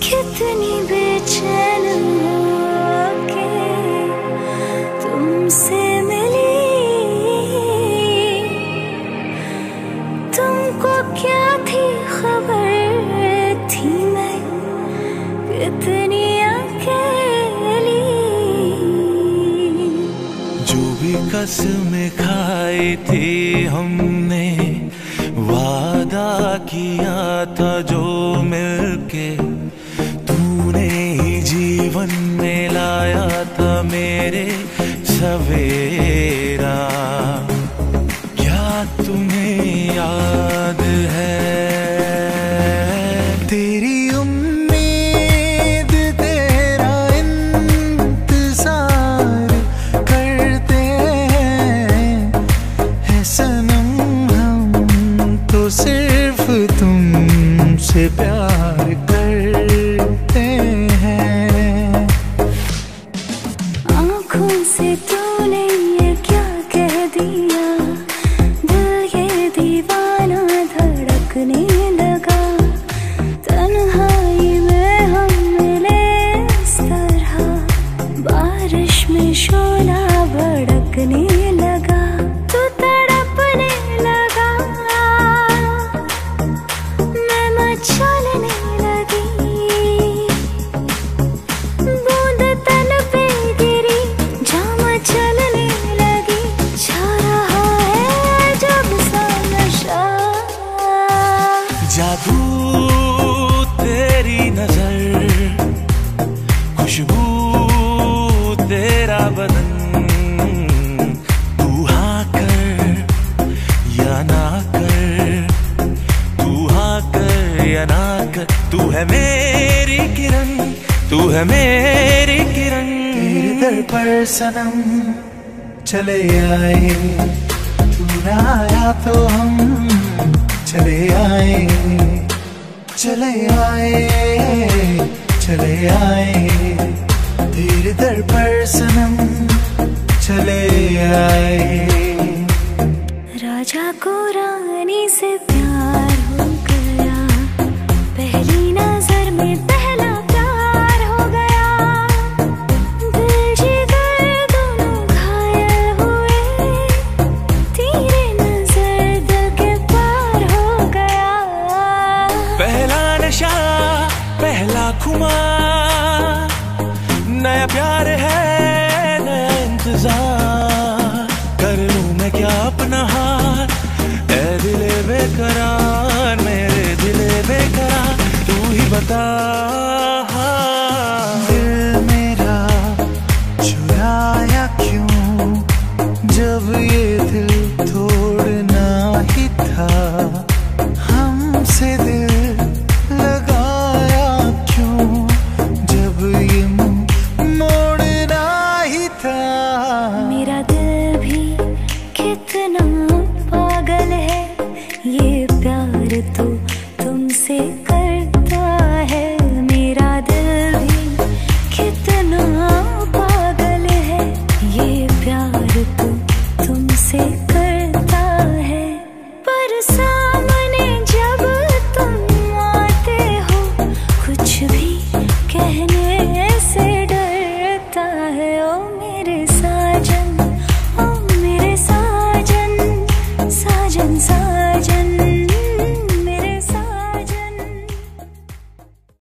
कितनी बेचैन होके तुमसे मिली, तुमको क्या थी खबर थी मैं कितनी अकेली। जो भी कसमें खाई थी हमने, वादा किया था जो मिलके तूने ही जीवन में लाया था मेरे सवेरा। क्या तुम्हें याद है तेरी उम्मीद तेरा इंतजार करते हैं सनम, हम तो सिर्फ तुमसे प्यार करते हैं। आँखों से तूने ये क्या कह दिया, दिल ये दीवाना धड़कने लगा। तन्हाई में हम मिले इस तरह, बारिश में शोला भड़कने लगा। तू तड़पने लगा, मैं मचलने लगी। बूंद तन पे गिरी, जाम चलने लगी। छा रहा है जब सा नशा, जादू तेरी नजर, खुशबू तेरा बदन। तू हाँ कर या ना कर, तू हाँ कर या ना कर, तू है मेरी किरण, तू है मेरी किरण। तेरे दर पर सनम चले आए, तू ना आया तो हम चले आए, चले आए, चले आए। तेरे दर पर सनम चले आए। राजा को रानी से प्यार हो गया, पहली नजर में पहला प्यार हो गया। दिल जिगर दोनों घायल हुए, तेरे नजर दिल के पार हो गया। पहला नशा पहला खुमार, नया प्यार है नया इंतजार। कर लूं मैं क्या अपना हार, ऐ दिले बेकरार, मेरे दिले बेकरार। तू ही बता